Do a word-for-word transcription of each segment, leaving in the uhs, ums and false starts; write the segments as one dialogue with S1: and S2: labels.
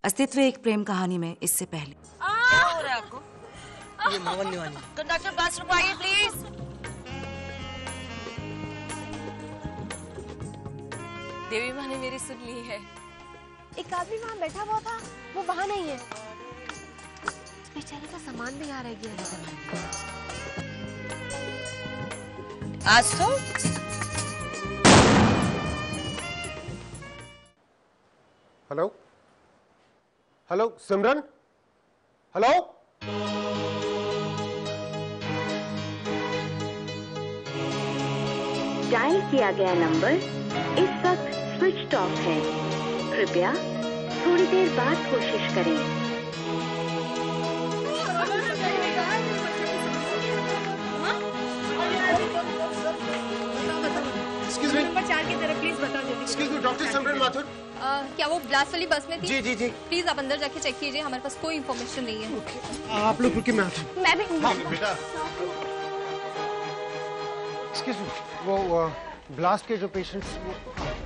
S1: अस्तित्व एक प्रेम कहानी में इससे पहले।
S2: क्या हो रहा है आपको?
S3: ये मोहन निवानी।
S2: Conductor bus रुकवाइए please. देवी माँ ने मेरी सुन ली है।
S4: एक आदमी वहाँ बैठा हुआ था, वो वहाँ नहीं है। बेचारे का सामान भी यहाँ रह गया है।
S2: आज तो
S5: hello hello Simran, hello.
S6: Dial किया गया नंबर इस वक्त स्विच ऑफ है। कृपया थोड़ी देर बाद कोशिश करें।
S5: एक्सक्यूज मी,
S4: नंबर चार की तरफ प्लीज बताओ जल्दी।
S5: Excuse me, doctor Simran Mathur.
S7: आ, क्या वो ब्लास्ट वाली बस में थी?
S5: जी जी जी।
S7: प्लीज आप अंदर जाके चेक कीजिए, हमारे पास कोई इन्फॉर्मेशन नहीं है।
S5: okay. आप लोग रुकिए, मैं आता हूं।
S4: मैं भी
S5: हाँ बेटा। एक्सक्यूज मी, वो ब्लास्ट के जो पेशेंट्स वो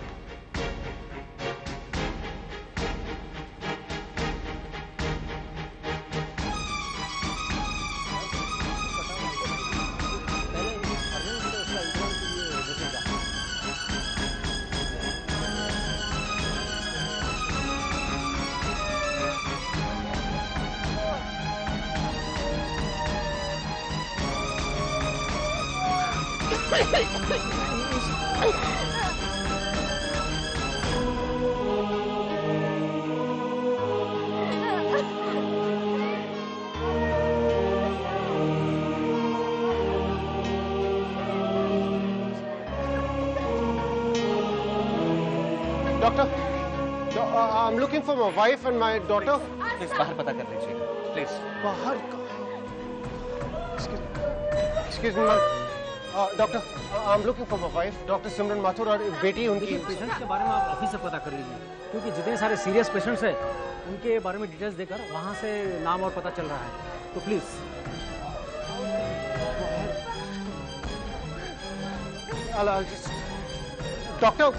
S5: doctor, I am looking for my wife and my daughter.
S3: Please बाहर पता कर लीजिएगा प्लीज।
S5: बाहर का excuse me doctor, I am looking for my wife doctor Simran Mathur और एक बेटी उनकी।
S8: पेशेंट्स के बारे में आप ऑफिस से पता कर लीजिए, क्योंकि जितने सारे सीरियस पेशेंट्स हैं उनके बारे में डिटेल्स देकर वहाँ से नाम और पता चल रहा है, तो please.
S5: Doctor,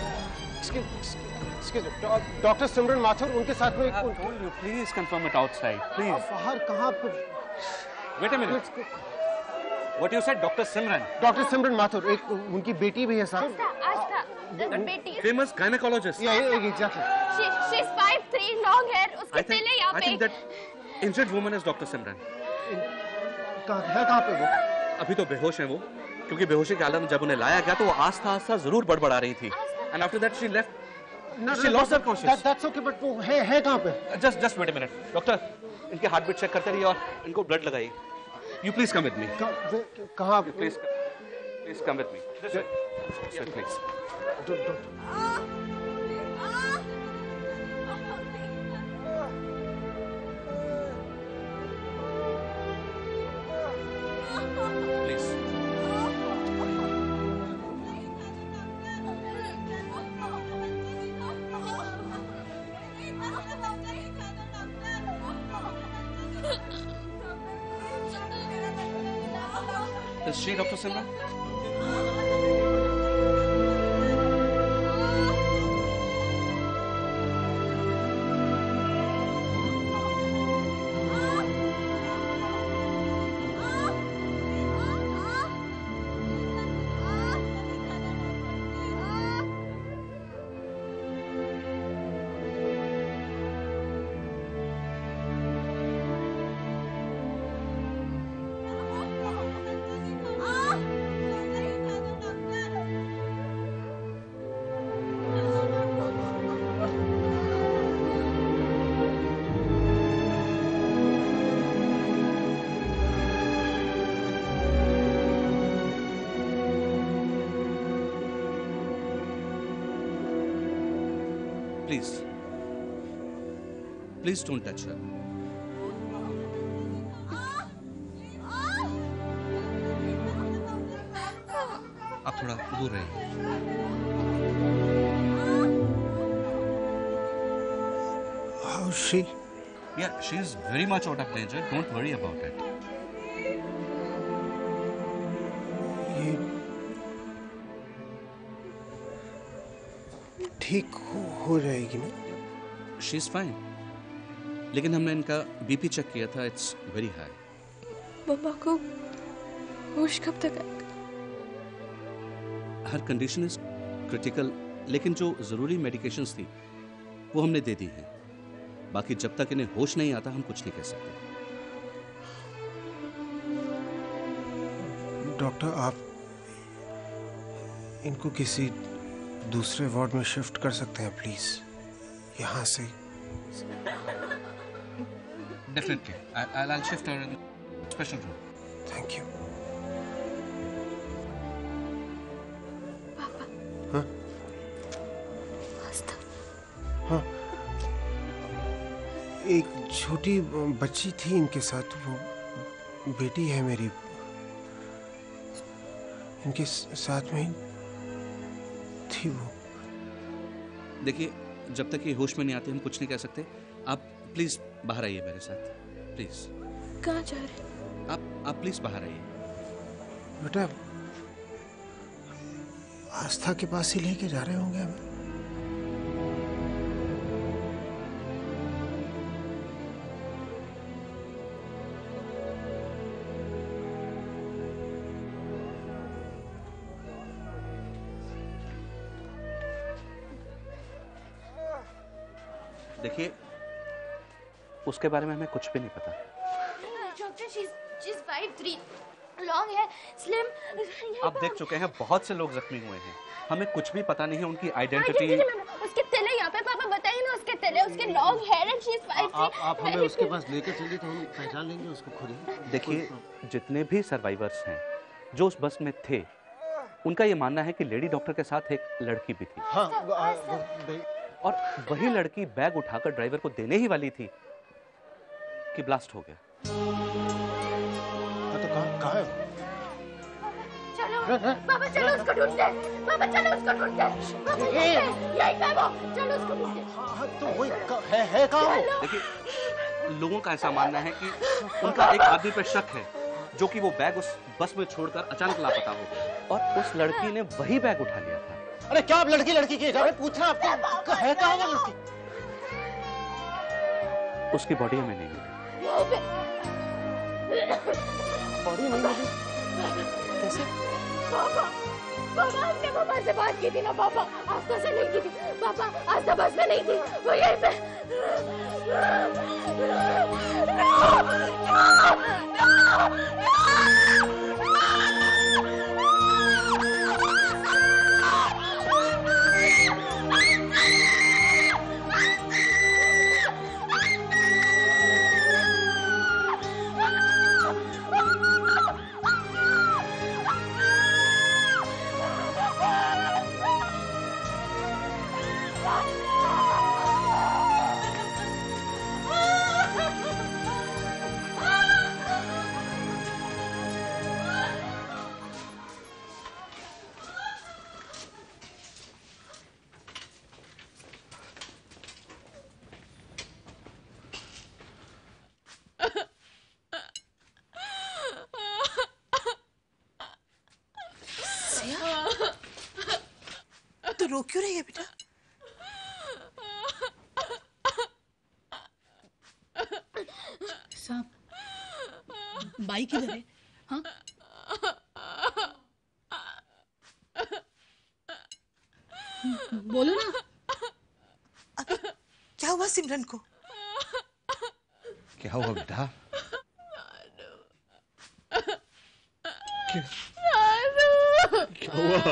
S5: doctor Simran Mathur उनके साथ में।
S3: Please confirm it outside please.
S5: बाहर कहाँ पे?
S3: Wait a minute, what you said? Doctor Simran?
S5: Doctor Simran Mathur, एक उनकी बेटी भी है साहब।
S4: आस्था, बेटी।
S3: Famous gynaecologist.
S5: Yeah exactly.
S4: She is five three, long hair. उसके पहले यहाँ पे
S3: I think that injured woman is doctor Simran.
S5: कहाँ है, कहाँ पे वो?
S3: अभी तो बेहोश हैं वो, क्योंकि बेहोशी के हालत में जब उन्हें लाया गया तो वो आस्था आस्था जरूर बड़बड़ा रही थी। And after that she left, she lost her conscious.
S5: That's okay, but वो है है कहाँ पे?
S3: Just just wait a minute doctor, इनके हार्ट बीट चेक करते रहिए और इनको ब्लड लगाइए। You please come with me.
S5: कहाँ?
S3: Please please come with me please. Is she Doctor Simran? Please, please don't touch her. आप थोड़ा दूर रहिए।
S5: How's she?
S3: Yeah, she is very much out of danger. Don't worry about it.
S5: ये ठीक हो, हो जाएगी ना?
S3: She is fine. लेकिन हमने इनका बीपी चेक किया था, इट्स वेरी हाई।
S7: मम्मा को होश कब तक आएगा?
S3: हर कंडीशन इज क्रिटिकल, लेकिन जो जरूरी मेडिकेशंस थी वो हमने दे दी हैं। बाकी जब तक इन्हें होश नहीं आता हम कुछ नहीं कह सकते।
S5: डॉक्टर, आप इनको किसी दूसरे वार्ड में शिफ्ट कर सकते हैं प्लीज? यहाँ से
S3: definitely I will shift her in special room.
S5: Thank you.
S4: पापा।
S5: हाँ
S4: आस्था।
S5: हाँ, एक छोटी बच्ची थी इनके साथ, वो बेटी है मेरी, इनके साथ में थी वो।
S3: देखिए, जब तक ये होश में नहीं आते हम कुछ नहीं कह सकते। आप प्लीज बाहर आइए मेरे साथ, प्लीज।
S7: कहाँ जा रहे?
S3: आप आप प्लीज बाहर आइए।
S5: बेटा, आस्था के पास ही लेके जा रहे होंगे हमें।
S3: देखिए, उसके बारे में हमें कुछ भी नहीं पता।
S4: Doctor, she is five three, long hair, slim.
S3: आप देख चुके हैं बहुत से लोग जख्मी हुए हैं, हमें कुछ भी पता नहीं है उनकी आइडेंटिटी।
S4: उसके तिले यहाँ पे, पापा बताइए ना, उसके तिले, उसके long hair and she is five three.
S5: आप आप हमें उसके पास लेकर चलिए तो हम पहचान लेंगे उसको खुद ही।
S3: देखिए, जितने भी सर्वाइवर्स हैं जो उस बस में थे, उनका ये मानना है कि लेडी डॉक्टर के साथ एक लड़की भी थी।
S5: हाँ,
S3: और वही लड़की बैग उठाकर ड्राइवर को देने ही वाली थी कि ब्लास्ट हो गया।
S5: तो कहाँ कहाँ है?
S4: चलो पापा, चलो उसको ढूंढते हैं। पापा चलो उसको ढूंढते हैं। पापा यही है, यही है वो, चलो उसको ढूंढते हैं।
S5: हाँ, तो वही है है कहाँ वो?
S3: देखिए, लोगों का ऐसा मानना है कि उनका एक आदमी पर शक है जो कि वो बैग उस बस में छोड़कर अचानक लापता हो गया, और उस लड़की ने वही बैग उठा लिया था।
S5: अरे क्या आप लड़की लड़की की जा रहे? पूछना आपको है कहाँ वो लड़की?
S3: उसकी बॉडी हमें नहीं मिली।
S5: बॉडी नहीं मिली? कैसे?
S4: पापा, पापा हमने पापा से बात की थी ना पापा, आस्था से नहीं की थी पापा, आस्था बस में नहीं थी, वो यहीं पे।
S1: तो रो क्यों रही है बेटा?
S9: साहब, बाई किधर है? हाँ? बोलो ना।
S1: अभी क्या हुआ सिमरन को?
S5: क्या हुआ बेटा? क्या क्या हुआ?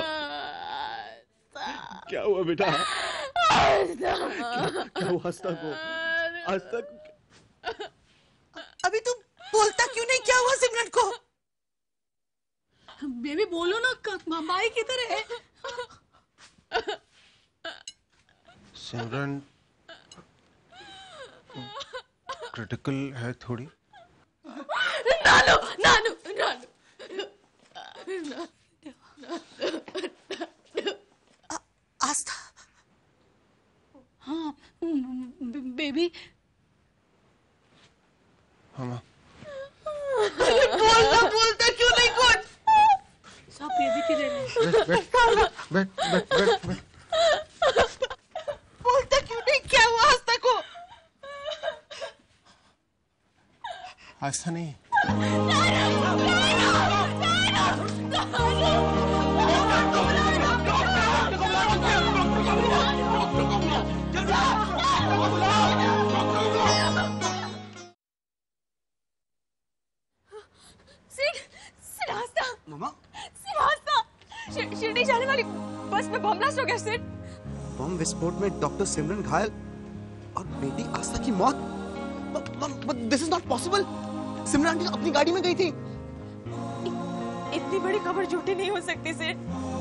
S5: क्या हुआ बेटा? क्या, क्या हुआ आस्था को? आस्था को
S1: अभी तू बोलता क्यों नहीं? क्या हुआ सिमरन को?
S9: बेबी बोलो ना, बाई किधर है?
S5: सिमरन क्रिटिकल है थोड़ी।
S4: नानू, नानू, नानू।
S1: आस्था।
S9: हाँ, बेबी।
S5: हाँ,
S1: बोलता बोलता क्यों नहीं कुछ?
S9: साहब, बेबी किधर है?
S5: बैठ बैठ बैठ बैठ बैठ।
S1: बोलता क्यों नहीं? क्या हुआ आस्था को?
S5: आस्था नहीं।
S1: मामा,
S7: शिरडी जाने वाली बस में बम ब्लास्ट हो गया सिर।
S1: बम विस्फोट में डॉक्टर सिमरन घायल और बेटी आस्था की मौत। This is not possible. Simran aunty अपनी गाड़ी में गई थी।
S7: इतनी बड़ी खबर झूठी नहीं हो सकती sir.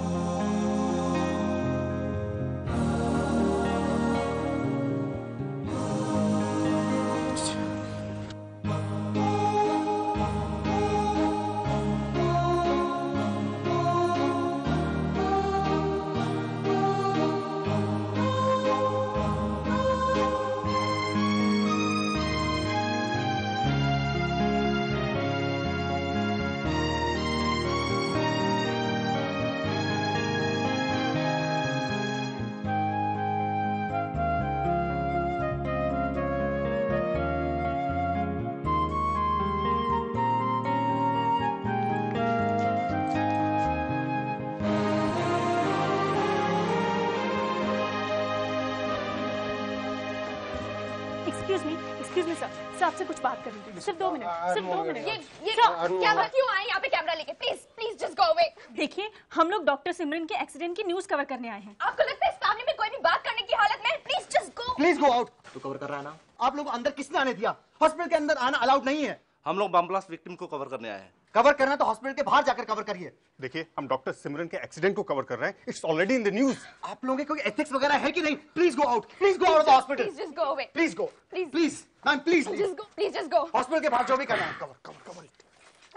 S4: Excuse me, excuse me sir, sir आपसे कुछ बात करनी थी। सिर्फ दो मिनट, सिर्फ दो मिनट।
S10: ये ये कैमरा क्यों आए यहाँ पे कैमरा लेके? Please please just go away.
S4: देखिए, हम लोग डॉक्टर सिमरन के एक्सीडेंट की न्यूज कवर करने आए हैं।
S10: आपको लगता है इस फैमिली में कोई भी बात करने की हालत में है? Please just go.
S1: Please go out. तू कवर कर रहा है ना? आप लोग अंदर किसने आने दिया? हॉस्पिटल के अंदर आना अलाउड नहीं है।
S3: हम लोग बम ब्लास्ट विक्टिम को कवर करने आए हैं।
S1: कवर करना तो हॉस्पिटल के बाहर जाकर कवर करिए।
S5: देखिए, हम डॉक्टर सिमरन के एक्सीडेंट को कवर कर रहे हैं। It's already in the news.
S1: आप लोगों के कोई एथिक्स वगैरह है कि नहीं? Please go out. Please go out of the hospital.
S10: Please just go away.
S1: Please go.
S10: Please
S1: please ma'am, please
S10: just go. Please just go.
S1: Hospital के बाहर जो भी करना है कवर कवर कवर इट।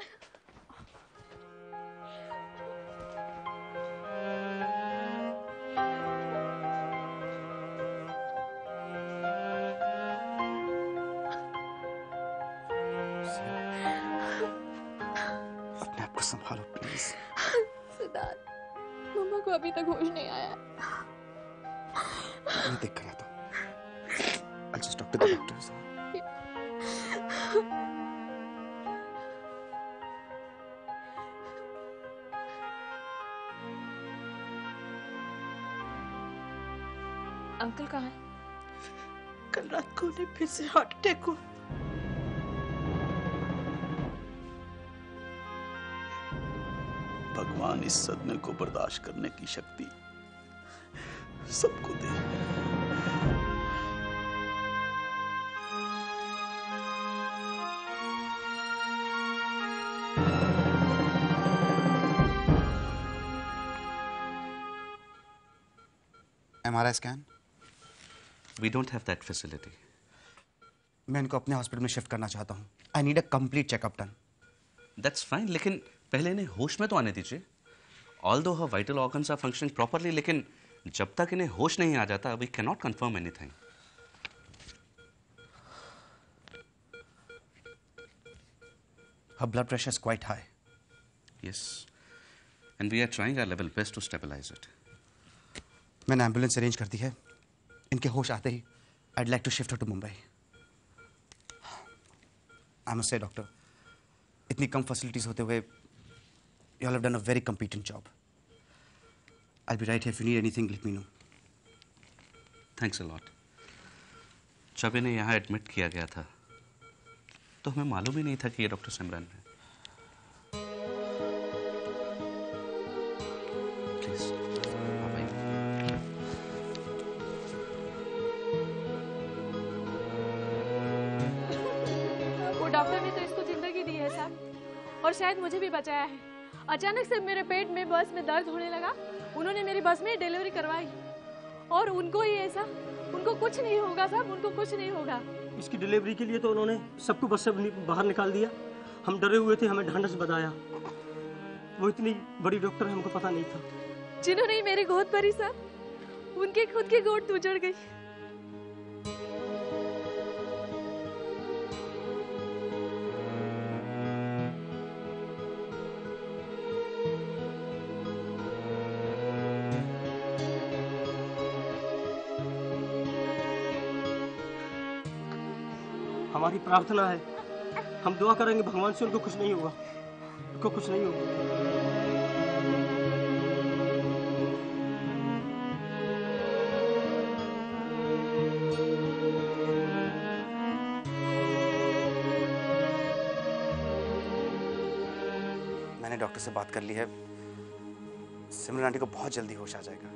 S1: अपने आप को संभालो प्लीज।
S7: सिद्धार्थ, मम्मा को अभी तक होश नहीं आया।
S1: मैं देख कर आता हूँ। I'll just talk to the doctors.
S7: Uncle कहाँ है?
S1: कल रात को उन्हें फिर से हार्ट अटैक हुआ।
S11: भगवान इस सदमे को बर्दाश्त करने की शक्ति सबको दे।
S1: M R I scan?
S3: We don't have that facility.
S1: मैं इनको अपने हॉस्पिटल में शिफ्ट करना चाहता हूँ। I need a complete checkup done.
S3: That's fine, लेकिन पहले इन्हें होश में तो आने दीजिए। Although her vital organs are functioning properly, लेकिन जब तक इन्हें होश नहीं आ जाता, we cannot confirm anything.
S1: Her blood pressure is quite high.
S3: Yes, and we are trying our level best to stabilize it.
S1: मैंने एम्बुलेंस अरेंज कर दी है। इनके होश आते ही I'd like to shift her to Mumbai. I must say, doctor, इतनी कम facilities होते हुए you all have done a very competent job. I'll be right here if you need anything. Let me know.
S3: Thanks a lot. जब इन्हें यहाँ admit किया गया था, तो हमें मालूम ही नहीं था कि ये डॉक्टर सिमरन है। प्लीज आप आइए।
S7: वो डॉक्टर ने तो इसको जिंदगी दी है साहब, और शायद मुझे भी बचाया है। अचानक से मेरे पेट में बस में दर्द होने लगा, उन्होंने मेरी बस में डिलीवरी करवाई, और उनको ही ऐसा, उनको कुछ नहीं होगा साहब, उनको कुछ नहीं होगा।
S12: इसकी डिलीवरी के लिए तो उन्होंने सबको बस से बाहर निकाल दिया। हम डरे हुए थे, हमें ढांढस बताया। वो इतनी बड़ी डॉक्टर है, हमको पता नहीं था।
S7: जिन्होंने मेरी गोद भरी साहब, उनके खुद की गोद तो उजड़ गई।
S12: हमारी प्रार्थना है हम दुआ करेंगे भगवान से, उनको कुछ नहीं होगा, उनको कुछ नहीं होगा।
S1: मैंने डॉक्टर से बात कर ली है, सिमरन आंटी को बहुत जल्दी होश आ जाएगा।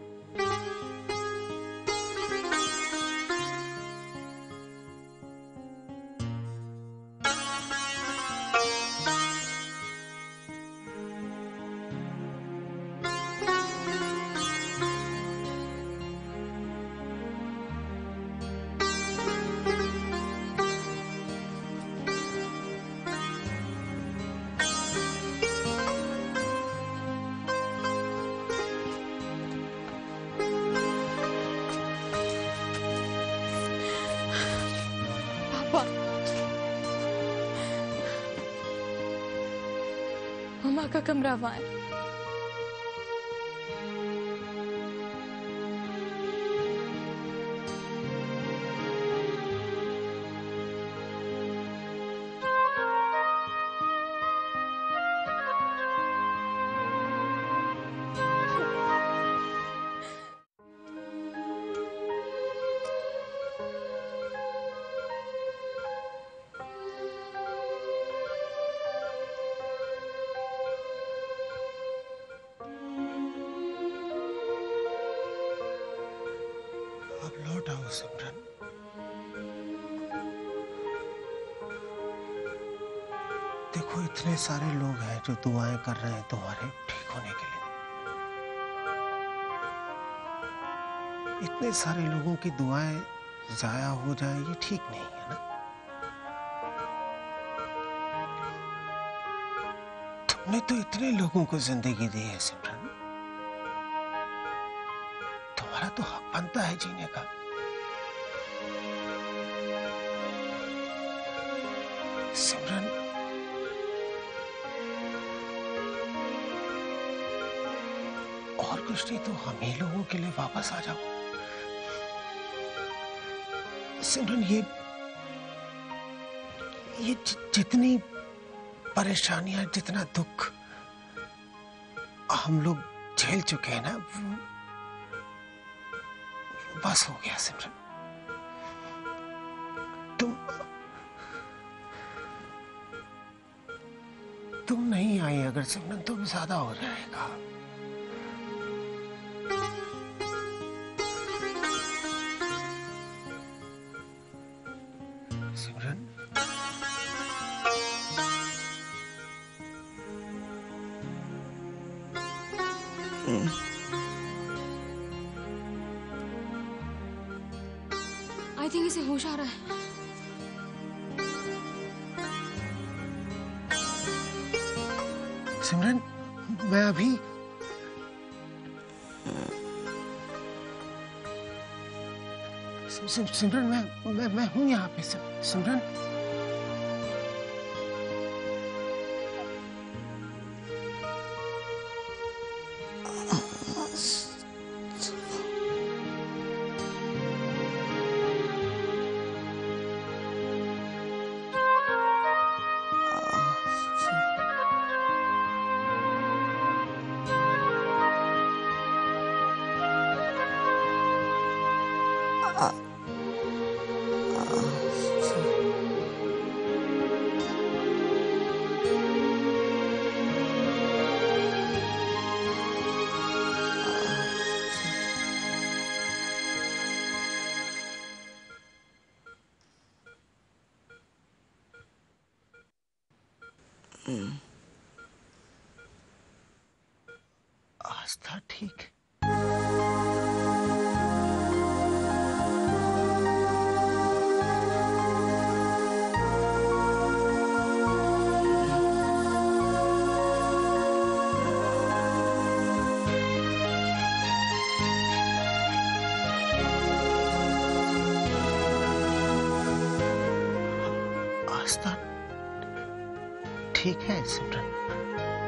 S7: मम्मा का कमरा वहाँ है।
S5: लौट आओ सिमरन। देखो इतने सारे लोग हैं जो दुआएं कर रहे हैं तुम्हारे ठीक होने के लिए। इतने सारे लोगों की दुआएं जाया हो जाए ये ठीक नहीं है ना। तुमने तो इतने लोगों को जिंदगी दी है सिमरन, तुम्हारा तो हक बनता है जीने का। सिमरन और कुछ नहीं तो हम ही लोगों के लिए वापस आ जाओ। सिमरन ये ये जि, जितनी परेशानियां, जितना दुख हम लोग झेल चुके हैं ना, वो बस हो गया सिमरन। तुम तुम नहीं आई अगर सिमरन तो ज्यादा हो जाएगा। सिमरन
S7: आई थिंक इसे होश आ रहा है।
S5: सिमरन मैं अभी सिम, सिम, सिमरन मैं मैं मैं हूं यहाँ पे। सिम, सिमरन आस्था ठीक। आस्था ठीक है सिमरन।